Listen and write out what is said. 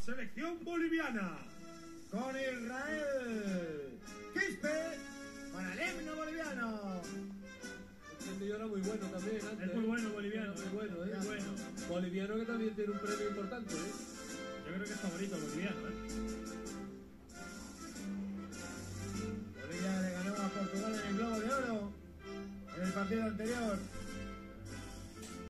selección boliviana. Con Israel Quispe, con el himno boliviano. Este tío era muy bueno también antes. Es muy bueno boliviano. Muy bueno, Muy bueno. Boliviano que también tiene un premio importante, Yo creo que es favorito boliviano, Bolivia le ganó a Portugal en el Globo de Oro en el partido anterior.